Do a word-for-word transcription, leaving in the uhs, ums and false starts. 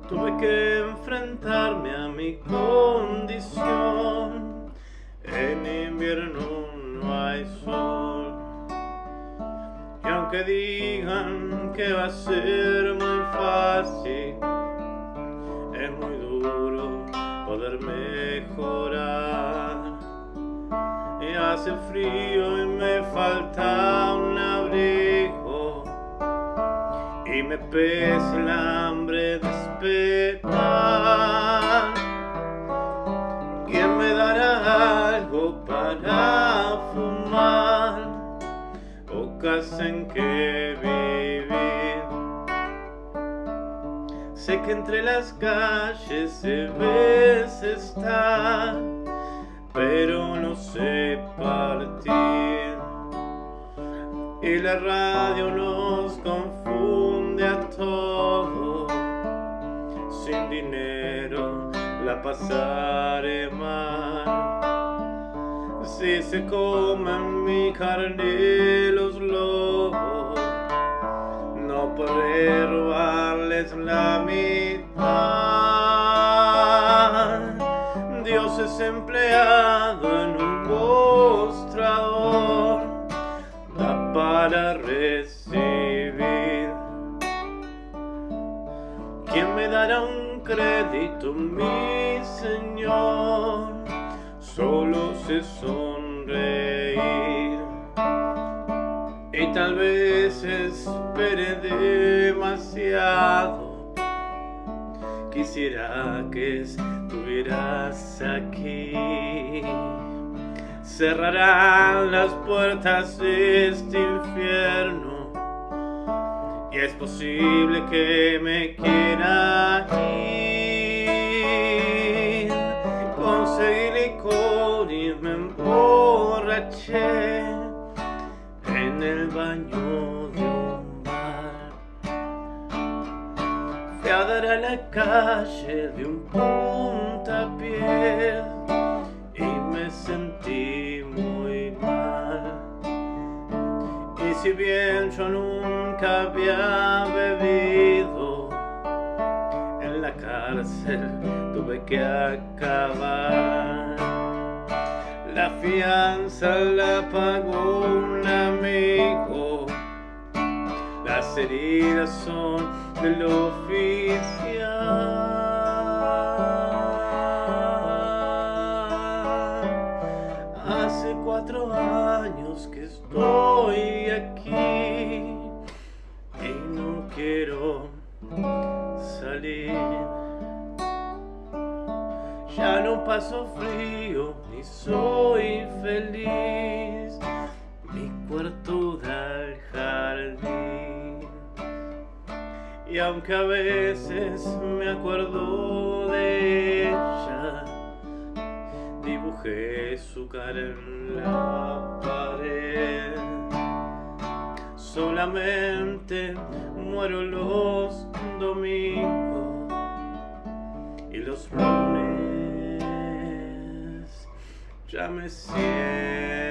Tuve que enfrentarme a mi condición. En invierno no hay sol. Y aunque digan que va a ser muy fácil, es muy duro poder mejorar. Y hace frío y me falta un abrigo, y me pesa el hambre de esperar. ¿Quién me dará algo para fumar o casa en que vivir? Sé que entre las calles debes estar, pero no sé partir. Y la radio nos confunde a todos. Sin dinero la pasaré mal. Si se comen mi carne los lobos, no podré robarles la mitad. Dios es empleado en un mostrador, da para recibir. ¿Quién me dará un crédito, mi Señor? Solo sé sonreír. Y tal vez espere demasiado. Quisiera que estuvieras aquí. Cerrarán las puertas de este infierno, y es posible que me quiera ir. Conseguí licor y me emborraché en el baño de un bar. Fui a dar a la calle de un puntapié y me sentí muy mal. Y si bien yo nunca había bebido, en la cárcel tuve que acabar. La fianza la pagó un amigo, las heridas son del oficial. Hace cuatro años que estoy aquí y no quiero salir. Ya no paso frío ni soy feliz. Mi cuarto da al jardín. Y aunque a veces me acuerdo de ella, dibujé su cara en la pared. Solamente muero los domingos y los lunes ya me siento